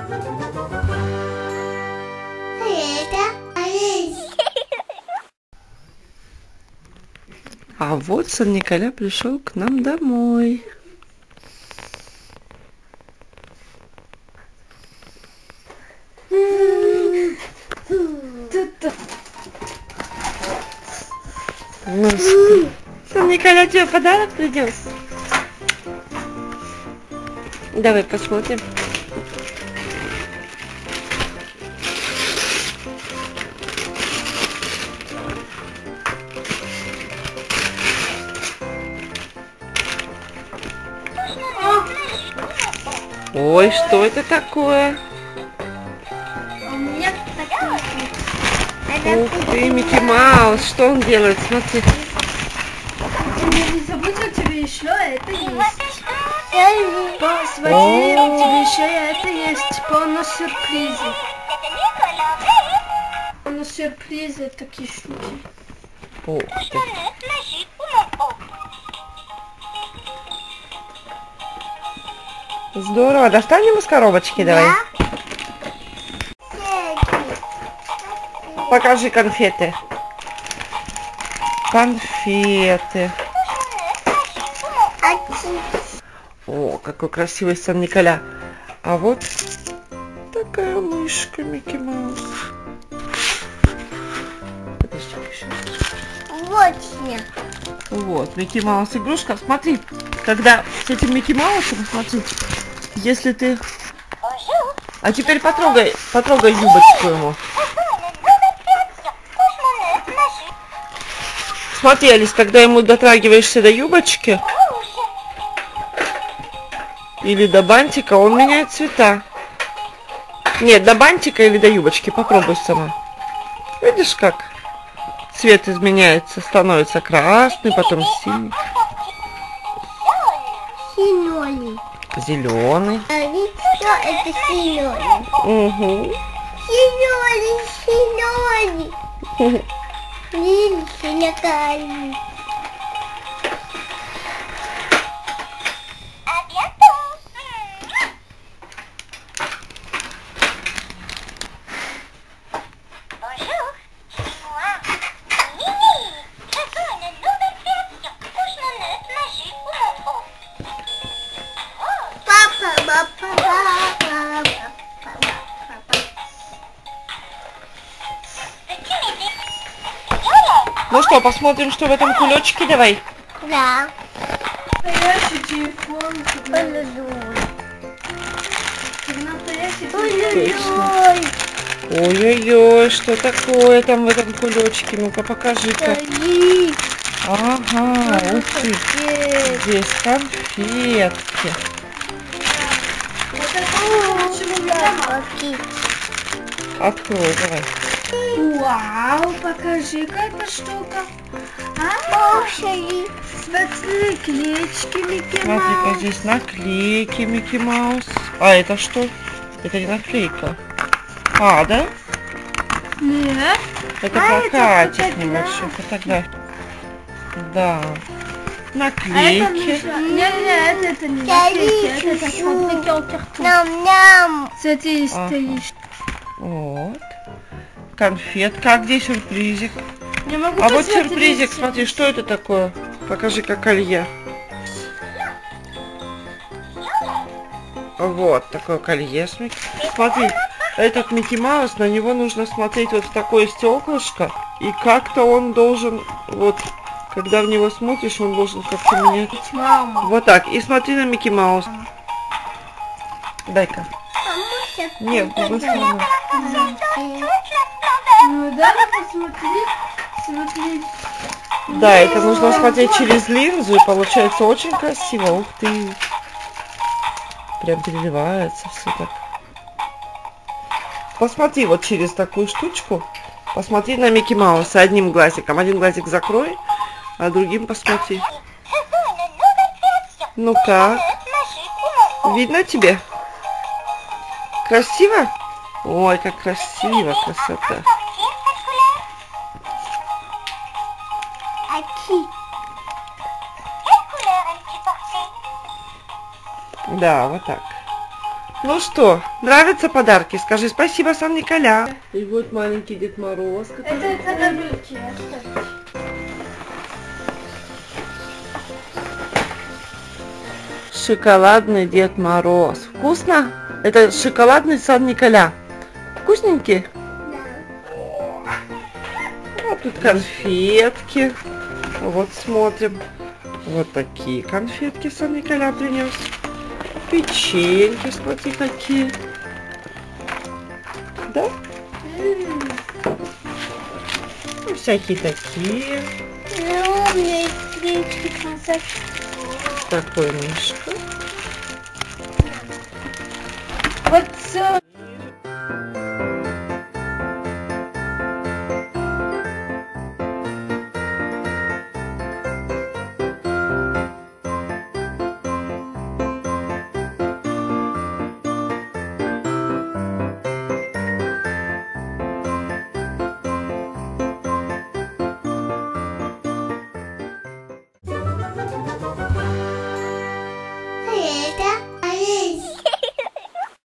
А вот Сан-Николя пришел к нам домой. Сан-Николя тебе подарок принес? Давай посмотрим. Ой, что это такое? У меня такое. Ух ты, Микки Маус, что он делает? Смотри. Не забудь, у тебя еще это есть. Смотри, у тебя еще это есть. Порно-сюрпризы. Порно-сюрпризы, такие штуки. Ух ты. Здорово. Достанем из коробочки, давай. Покажи конфеты. Конфеты. О, какой красивый Сан-Николя. А вот такая мышка Микки Маус. Подожди, еще. Вот, Микки Маус игрушка. Смотри, когда с этим Микки Маусом, смотри, если ты... А теперь потрогай юбочку ему. Смотри, Алис, когда ему дотрагиваешься до юбочки или до бантика, он меняет цвета. Нет, до бантика или до юбочки. Попробуй сама. Видишь, как цвет изменяется? Становится красный, потом синий. Зеленый. Это синёный. Угу. Синёный. Синёный. Ну что, посмотрим, что в этом кулечке, давай. Да. Настоящий телефон. Точно. Ой-ой-ой, что такое там в этом кулечке? Ну-ка, покажи-ка. Ага, ух ты. Здесь конфетки. Открой, давай. Вау, покажи-ка эта штука. Смотри, клеточки Микки Маус. Смотри-ка, здесь наклейки Микки Маус. А это что? Это не наклейка. А, да? Нет. Это А, плакатик это небольшой, фотография. Да. А Наклейки. Нет, это не наклейки, это смотри, картон. Нам-нам. Смотри, Ага. стоишь. Вот. Конфетка. А где сюрпризик? Не могу А вот посмотреть. сюрпризик, смотри, что это такое? Покажи, как колье. Вот такое колье. Смотри, этот Микки Маус, на него нужно смотреть вот в такое стеклышко. И как-то он должен, вот, когда в него смотришь, он должен как-то менять. Мама. Вот так. И смотри на Микки Маус. Дай-ка. Нет, в другую сторону. Ну да, посмотри. Смотри. Да, это нужно смотреть через линзу, и получается очень красиво. Ух ты. Прям переливается все так. Посмотри вот через такую штучку. Посмотри на Микки Мауса одним глазиком. Один глазик закрой, а другим посмотри. Ну как? Видно тебе? Красиво? Ой, как красиво, красота. Да, вот так. Ну что, нравятся подарки? Скажи спасибо, Сан-Николя. И вот маленький Дед Мороз. Это на блюдце оставить. Шоколадный Дед Мороз. Вкусно? Это шоколадный Сан-Николя. Вкусненький? Вот тут конфетки. Вот смотрим. Вот такие конфетки Сан-Николя принес. Печеньки, смотри, какие. Да? Ну, всякие такие. Ну, у меня есть гречки, концерт. Такой мишка. Вот